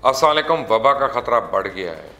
अस्सलाम वालेकुम। वबा का ख़तरा बढ़ गया है।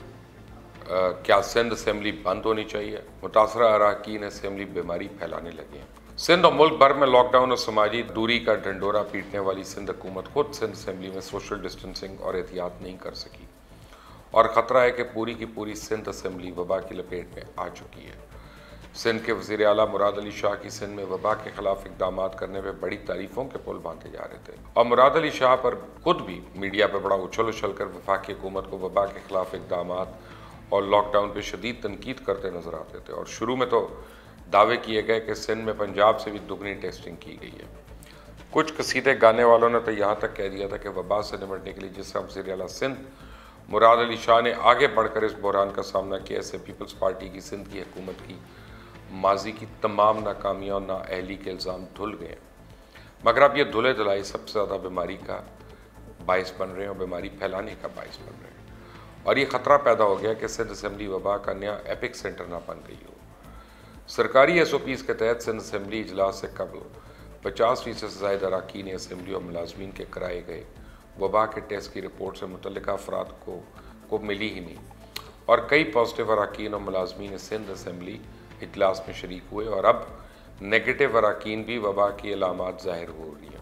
क्या सिंध असम्बली बंद होनी चाहिए? मुतासरा अरकान असम्बली बीमारी फैलाने लगे हैं। सिंध और मुल्क भर में लॉकडाउन और समाजी दूरी का ढंडोरा पीटने वाली सिंध हुकूमत खुद सिंध असम्बली में सोशल डिस्टेंसिंग और एहतियात नहीं कर सकी और ख़तरा है कि पूरी की पूरी सिंध असम्बली वबा की लपेट में आ चुकी है। सिंध के वज़ीर आला मुराद अली शाह की सिंध में वबा के खिलाफ इकदाम करने पर बड़ी तारीफों के पुल बांधे जा रहे थे और मुराद अली शाह पर खुद भी मीडिया पर बड़ा उछल कर वफाकी हुकूमत को वबा के खिलाफ इकदाम और लॉकडाउन पर शदीद तनकीद करते नजर आते थे। और शुरू में तो दावे किए गए कि सिंध में पंजाब से भी दुगनी टेस्टिंग की गई है। कुछ कसीदे गाने वालों ने तो यहाँ तक कह दिया था कि वबा से निपटने के लिए जिस तरह वज़ीर आला सिंध मुराद अली शाह ने आगे बढ़कर इस बहरान का सामना किया, इससे पीपल्स पार्टी की सिंध की हुकूमत की माजी की तमाम नाकामियाँ और नाअहली के इल्ज़ाम धुल गए। मगर अब ये धुले धुलाई सबसे ज़्यादा बीमारी का बायस बन रहे हैं और बीमारी फैलाने का बायस बन रहे हैं। और ये ख़तरा पैदा हो गया कि सिंध असम्बली वबा का नया एपिक सेंटर ना बन गई हो। सरकारी SOPs के तहत सिंध असम्बली इजलास से कबल 50% से ज़ायद अरकान असम्बली और मुलाजमीन के कराए गए वबा के टेस्ट की रिपोर्ट से मुतल्लिका अफराद को मिली ही नहीं और कई पॉजिटिव अरकान और मुलाजमीन सिंध असम्बली इजलास में शरीक हुए और अब नेगेटिव अरकान भी वबा की अलामात ज़ाहिर हो रही हैं।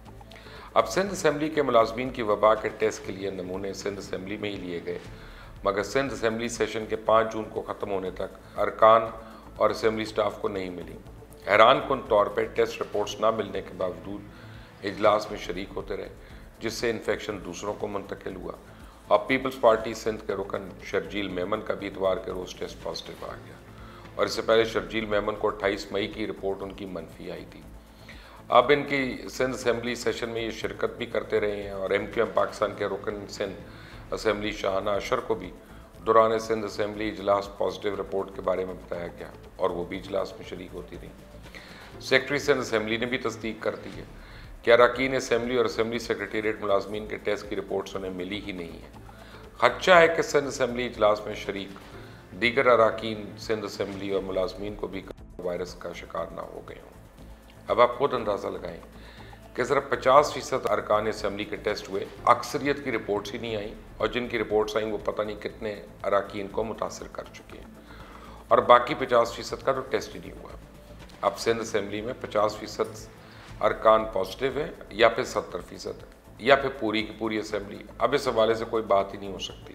अब सिंध असम्बली के मुलाजमीन की वबा के टेस्ट के लिए नमूने सिंध असम्बली में ही लिए गए, मगर सिंध असम्बली सेशन के 5 जून को ख़त्म होने तक अरकान और असम्बली स्टाफ को नहीं मिली। हैरान कुन तौर पर टेस्ट रिपोर्ट्स ना मिलने के बावजूद इजलास में शरीक होते रहे, जिससे इन्फेक्शन दूसरों को मुंतकिल हुआ और पीपल्स पार्टी सिंध के रुकन शर्जील मेमन का भी इतवार के रोज़ टेस्ट पॉजिटिव आ गया और इससे पहले शर्जील मेमन को 28 मई की रिपोर्ट उनकी मनफी आई थी। अब इनकी सिंध असम्बली सेशन में ये शिरकत भी करते रहे हैं और MQM पाकिस्तान के रुकन सिंध असम्बली शाहाना अशर को भी दौरान सिंध असम्बली इजलास पॉजिटिव रिपोर्ट के बारे में बताया गया और वो भी इजलास में शरीक होती रही। सेक्रेटरी सिंध असम्बली ने भी तस्दीक कर दी है कि अरकान असम्बली और असम्बली सेक्रेटेरिएट मुलाजमीन के टेस्ट की रिपोर्ट्स उन्हें मिली ही नहीं है। खदशा है कि सिंध असम्बली इजलास में शरीक दीगर अरकान सिंध असम्बली और मुलाजमीन को भी वायरस का शिकार ना हो गए हों। अब आप खुद अंदाज़ा लगाएं कि सिर्फ 50% अरकान असम्बली के टेस्ट हुए, अक्सरियत की रिपोर्ट्स ही नहीं आई और जिनकी रिपोर्ट्स आई वो पता नहीं कितने अरकान को मुतासर कर चुके हैं और बाकी 50% का तो टेस्ट ही नहीं हुआ। अब सिंध असम्बली में 50% अरकान पॉजिटिव है या फिर 70% या फिर पूरी की पूरी असम्बली। अब इस हवाले से कोई बात ही नहीं हो सकती।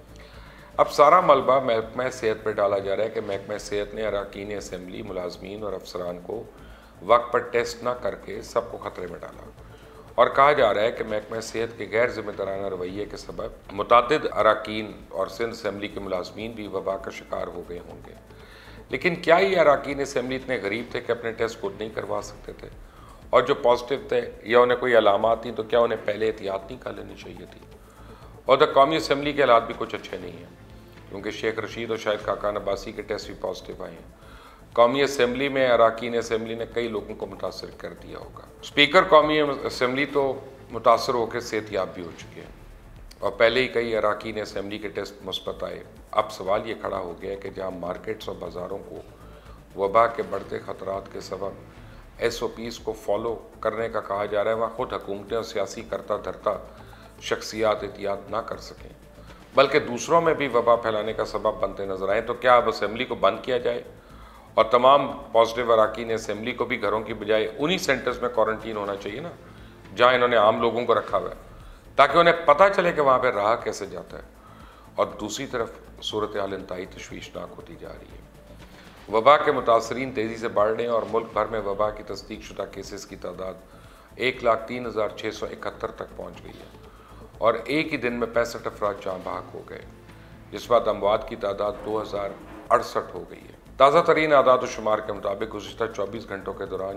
अब सारा मलबा महकमा सेहत पर डाला जा रहा है कि महकमा सेहत ने अरकान असम्बली, मुलाजमीन और अफसरान को वक्त पर टेस्ट ना करके सबको ख़तरे में डाला और कहा जा रहा है कि महकमा सेहत के गैर जिम्मेदाराना रवैये के सबब मुतादिद अरकान और सिंध असम्बली के मुलाजमीन भी वबा का शिकार हो गए होंगे। लेकिन क्या ये अरकान असम्बली इतने गरीब थे कि अपने टेस्ट खुद नहीं करवा सकते थे और जो पॉजिटिव थे या उन्हें कोई अलामात थी तो क्या उन्हें पहले एहतियात नहीं कर लेनी चाहिए थी? और द कौमी असम्बली के हालात भी कुछ अच्छे नहीं हैं क्योंकि शेख रशीद और शाहिद खाकान अब्बासी के टेस्ट भी पॉजिटिव आए हैं। कौमी असम्बली में अरकान असम्बली ने कई लोगों को मुतासर कर दिया होगा। स्पीकर कौमी असम्बली तो मुतासर होकर सेहतियाब भी हो चुके हैं और पहले ही कई अरकान असम्बली के टेस्ट मुस्बत आए। अब सवाल ये खड़ा हो गया कि जहाँ मार्केट्स और बाज़ारों को वबा के बढ़ते ख़तरात के सबब SOPs को फॉलो करने का कहा जा रहा है, वहाँ खुद हुकूमतें और सियासी करता धरता शख्सियात एहतियात ना कर सकें बल्कि दूसरों में भी वबा फैलाने का सबब बनते नजर आए, तो क्या अब असम्बली को बंद किया जाए और तमाम पॉजिटिव अरकान असम्बली को भी घरों की बजाय उन्हीं सेंटर्स में क्वारंटीन होना चाहिए ना जहाँ इन्होंने आम लोगों को रखा हुआ है, ताकि उन्हें पता चले कि वहाँ पर रहा कैसे जाता है। और दूसरी तरफ सूरत हाल इंतहाई तशवीशनाक होती जा रही है। वबा के मुतासरीन तेज़ी से बढ़ रहे हैं और मुल्क भर में वबा की तस्दीक शुदा केसेस की तादाद 1,03,671 तक पहुँच गई है और एक ही दिन में 65 अफराद जाँ बहक हो गए, जिस बाद अमवात की तादाद 2068 हो गई है। ताज़ा तरीन आदाद शुमार के मुताबिक गुज़िश्ता 24 घंटों के दौरान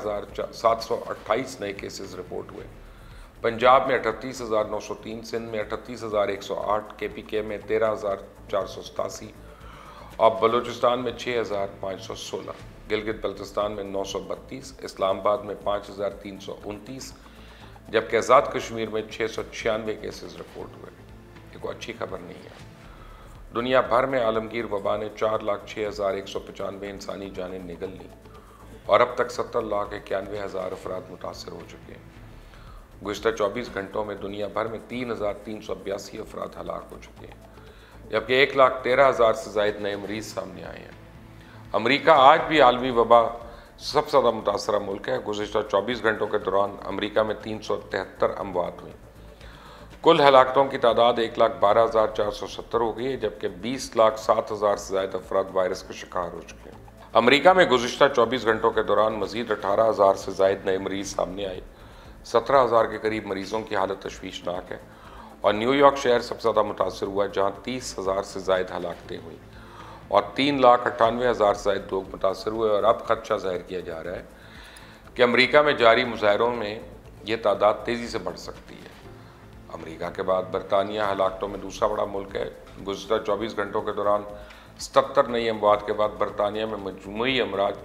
4,728 नए केसेस रिपोर्ट हुए। पंजाब में 38,903, सिंध में 38,108, KPK में 13,487 और बलूचिस्तान में 6,516, गिलगित बल्तिस्तान में 932, इस्लामाबाद में 5,329, जबकि आज़ाद कश्मीर में 696 केसेस रिपोर्ट हुए। ये कोई अच्छी खबर नहीं है। दुनिया भर में आलमगीर वबा ने 4,06,195 इंसानी जानें निगल ली और अब तक 70,91,000 अफराद मुतासर हो चुके हैं। गुज़िश्ता 24 घंटों में दुनिया भर में 3,382 अफराद हलाक हो चुके हैं, जबकि 1,13,000 से ज़ायद नए मरीज सामने आए हैं। अमरीका आज भी आलमी वबा सबसे ज़्यादा मुतासरा मुल्क है। गुज़िश्ता 24 घंटों के दौरान अमरीका में 373 अमवात हुई। कुल हलाकतों की तादाद 1,12,470 हो गई है, जबकि 20,07,000 से ज़्यादा अफराद वायरस के शिकार हो चुके हैं। अमरीका में गुज़िश्ता 24 घंटों के दौरान मज़ीद 18,000 से ज़ायद नए मरीज सामने आए। 17,000 के करीब मरीजों की हालत तशवीशनाक है और न्यूयॉर्क शहर सबसे ज़्यादा मुतासर हुआ, जहाँ 30,000 से ज़ायद हलाकतें हुई और 3,98,000 से ज़ायद लोग मुतासर हुए। और अब खदशा ज़ाहिर किया जा रहा है कि अमरीका में जारी मुजाहरों में ये तादाद तेज़ी से बढ़ सकती है। अमरीका के बाद बरतानिया हलाकतों में दूसरा बड़ा मुल्क है। गुज़िश्ता 24 घंटों के दौरान 77 नई अमवात के बाद बरतानिया में मजमूई अमराज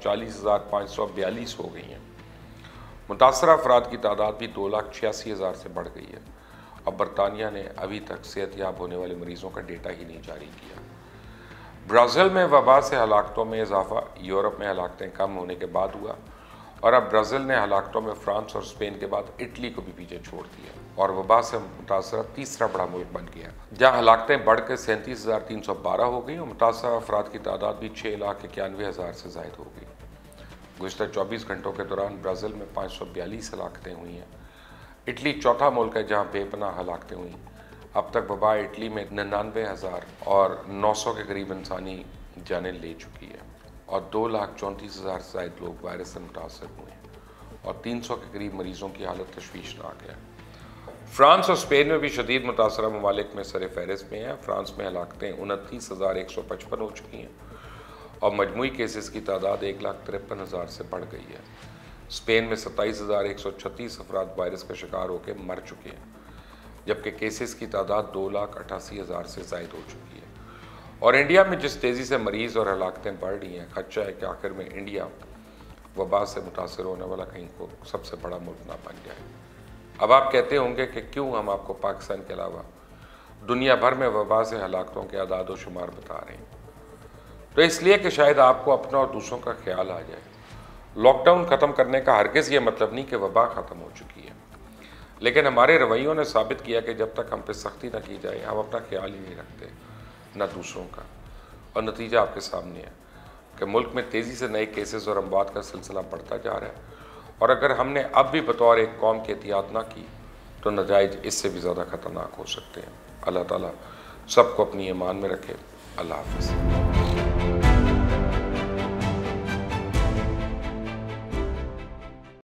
40,542 हो गई हैं। मुतासरा अफराद की तादाद भी 2,86,000 से बढ़ गई है। अब बरतानिया ने अभी तक सेहतयाब होने वाले मरीजों का डेटा ही नहीं जारी किया। ब्राज़ील में वबा से हलाकतों में इजाफा यूरोप में हलाकतें कम होने के बाद हुआ और अब ब्राज़ील ने हलाकतों में फ्रांस और स्पेन के बाद इटली को भी पीछे छोड़ दिया और वबा से मुतासरा तीसरा बड़ा मुल्क बन गया, जहाँ हलाकतें बढ़ के 37,312 हो गई और मुतासरा अफराद की तादाद भी 6,91,000 से ज़ायद हो गई। गुज़िश्ता 24 घंटों के दौरान ब्राज़ील में 542 हलाकतें हुई हैं। इटली चौथा मुल्क है जहाँ बेपनाह हलाकतें हुई। अब तक वबा इटली में 99,000 और 900 के करीब इंसानी जानें ले चुकी है और 2,34,000 से ज़ायद लोग वायरस से मुतासर हुए हैं और 300 के करीब मरीजों की हालत तशवीशनाक है। फ्रांस और स्पेन में भी शदीद मुतासरा ममालिक में सर फहरिस्त में है। फ्रांस में हलाकतें 29,155 हो चुकी हैं और मजमूई केसेस की तादाद 1,53,000 से बढ़ गई है। स्पेन में 27,136 अफराद वायरस का शिकार होकर मर चुके हैं, जबकि केसेस की तादाद 2,88,000 से ज़ायद हो चुकी है। और इंडिया में जिस तेज़ी से मरीज़ और हलाकतें बढ़ रही हैं, खदशा है कि आखिर में इंडिया वबा से मुतासर होने वाला कहीं को सबसे बड़ा मुल्क ना बन जाए। अब आप कहते होंगे कि क्यों हम आपको पाकिस्तान के अलावा दुनिया भर में वबा से हलाकतों के आदाद व शुमार बता रहे हैं। तो इसलिए कि शायद आपको अपना और दूसरों का ख्याल आ जाए। लॉकडाउन ख़त्म करने का हरगिज़ ये मतलब नहीं कि वबा ख़त्म हो चुकी है, लेकिन हमारे रवैयों ने साबित किया कि जब तक हम पे सख्ती न की जाए हम अपना ख्याल ही नहीं रखते, न दूसरों का। और नतीजा आपके सामने है कि मुल्क में तेज़ी से नए केसेस और अमवात का सिलसिला बढ़ता जा रहा है और अगर हमने अब भी बतौर एक कौम की एहतियात ना की तो नताइज इससे भी ज़्यादा ख़तरनाक हो सकते हैं। अल्लाह ताला सबको अपनी ईमान में रखे। अल्लाह हाफ़िज़।